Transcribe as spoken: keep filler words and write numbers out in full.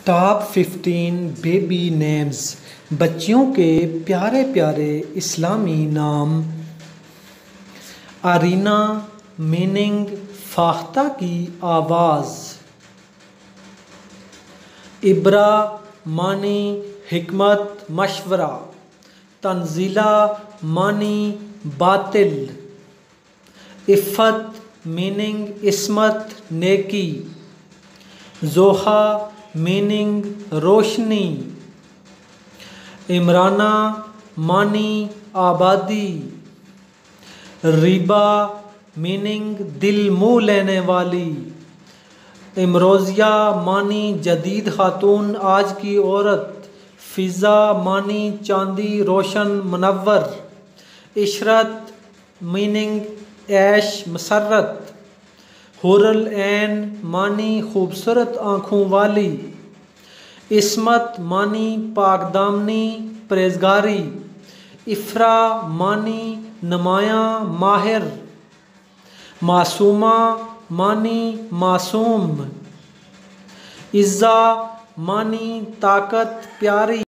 Top fifteen baby names, बच्चियों के प्यारे प्यारे इस्लामी नाम। आरीना मीनिंग फाख्ता की आवाज़। इब्रा मानी हिकमत मशवरा। तंजीला मानी बातिल। इफ़्फ़त मीनिंग इस्मत नेकी। जोहा मीनिंग रोशनी। इमराना मानी आबादी। रिबा मीनिंग दिल मुँह लेने वाली। इमरोज़िया मानी जदीद खातून आज की औरत। फ़िज़ा मानी चांदी रोशन मुनव्वर। इशरत मीनिंग ऐश मसरत। हुरल ऐन मानी खूबसूरत आँखों वाली। इस्मत मानी पाकदामनी परहेज़गारी। इफ़रा मानी नुमायाँ माहिर। मासूमा मानी मासूम। इज़्ज़ा मानी ताकत प्यारी।